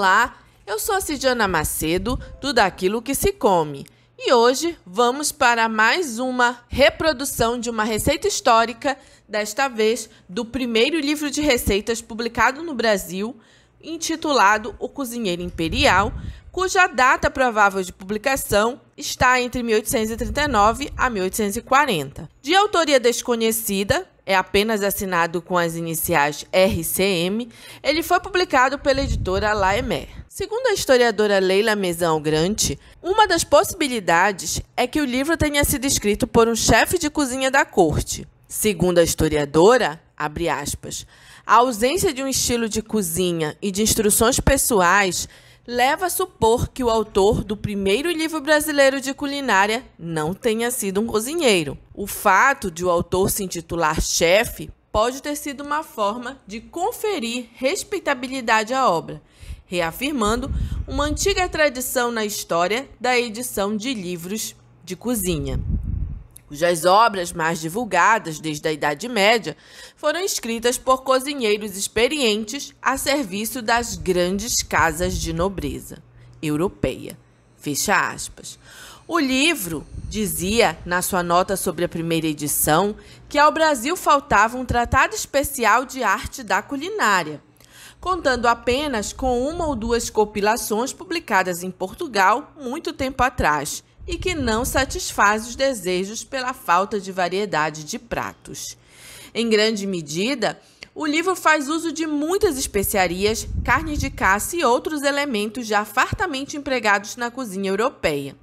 Olá, eu sou a Cidiana Macedo, do Daquilo que se Come. E hoje vamos para mais uma reprodução de uma receita histórica, desta vez do primeiro livro de receitas publicado no Brasil, intitulado O Cozinheiro Imperial, cuja data provável de publicação está entre 1839 a 1840. De autoria desconhecida, é apenas assinado com as iniciais RCM, ele foi publicado pela editora Laemmert. Segundo a historiadora Leila Maison-Grant, uma das possibilidades é que o livro tenha sido escrito por um chefe de cozinha da corte. Segundo a historiadora, abre aspas, a ausência de um estilo de cozinha e de instruções pessoais leva a supor que o autor do primeiro livro brasileiro de culinária não tenha sido um cozinheiro. O fato de o autor se intitular chefe pode ter sido uma forma de conferir respeitabilidade à obra, reafirmando uma antiga tradição na história da edição de livros de cozinha, cujas obras mais divulgadas desde a Idade Média foram escritas por cozinheiros experientes a serviço das grandes casas de nobreza europeia. Fecha aspas. O livro dizia, na sua nota sobre a primeira edição, que ao Brasil faltava um tratado especial de arte da culinária, contando apenas com uma ou duas compilações publicadas em Portugal muito tempo atrás, e que não satisfaz os desejos pela falta de variedade de pratos. Em grande medida, o livro faz uso de muitas especiarias, carne de caça e outros elementos já fartamente empregados na cozinha europeia.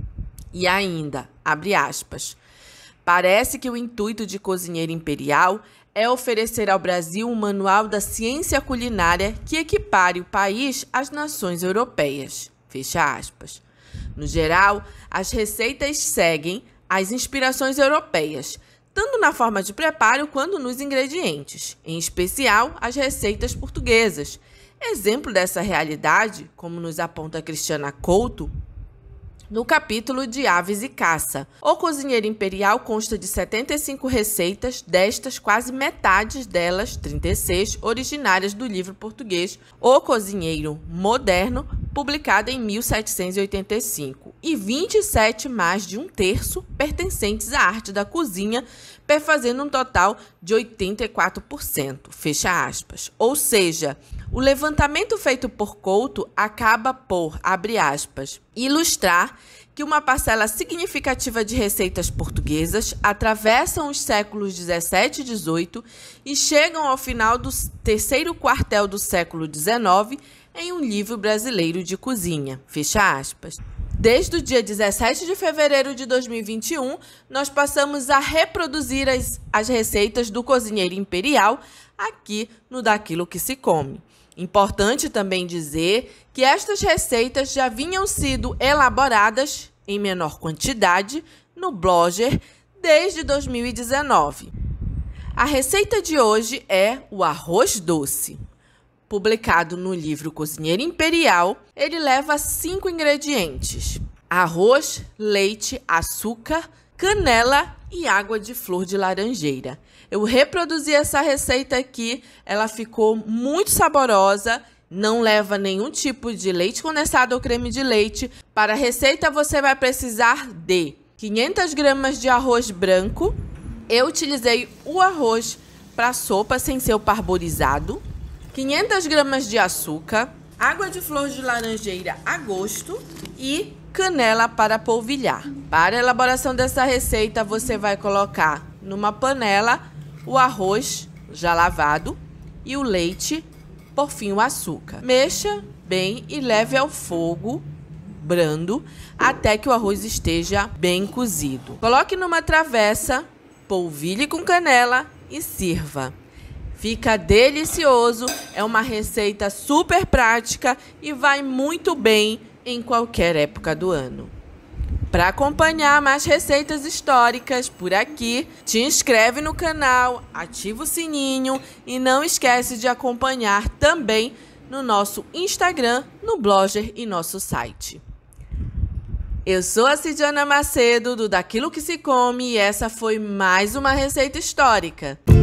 E ainda, abre aspas, parece que o intuito de Cozinheiro Imperial é oferecer ao Brasil um manual da ciência culinária que equipare o país às nações europeias. Fecha aspas. No geral, as receitas seguem as inspirações europeias, tanto na forma de preparo quanto nos ingredientes, em especial as receitas portuguesas. Exemplo dessa realidade, como nos aponta Cristiana Couto, no capítulo de Aves e Caça. O Cozinheiro Imperial consta de 75 receitas, destas quase metade delas, 36, originárias do livro português O Cozinheiro Moderno, publicado em 1785, e 27, mais de um terço, pertencentes à arte da cozinha, perfazendo um total de 84%, fecha aspas. Ou seja, o levantamento feito por Couto acaba por, abre aspas, ilustrar que uma parcela significativa de receitas portuguesas atravessam os séculos 17 e 18 e chegam ao final do terceiro quartel do século 19 em um livro brasileiro de cozinha, fecha aspas. Desde o dia 17 de fevereiro de 2021, nós passamos a reproduzir as receitas do Cozinheiro Imperial aqui no Daquilo que se Come. Importante também dizer que estas receitas já vinham sido elaboradas em menor quantidade no Blogger desde 2019. A receita de hoje é o arroz doce. Publicado no livro Cozinheiro Imperial, ele leva 5 ingredientes: arroz, leite, açúcar, canela e água de flor de laranjeira. Eu reproduzi essa receita aqui, ela ficou muito saborosa, não leva nenhum tipo de leite condensado ou creme de leite. Para a receita você vai precisar de 500 gramas de arroz branco. Eu utilizei o arroz para sopa sem ser o parboilizado. 500 gramas de açúcar, água de flor de laranjeira a gosto e canela para polvilhar. Para a elaboração dessa receita, você vai colocar numa panela o arroz já lavado e o leite, por fim o açúcar. Mexa bem e leve ao fogo brando até que o arroz esteja bem cozido. Coloque numa travessa, polvilhe com canela e sirva. Fica delicioso, é uma receita super prática e vai muito bem em qualquer época do ano. Para acompanhar mais receitas históricas por aqui, te inscreve no canal, ativa o sininho e não esquece de acompanhar também no nosso Instagram, no Blogger e nosso site. Eu sou a Cidiana Macedo, do Daquilo que se Come, e essa foi mais uma receita histórica.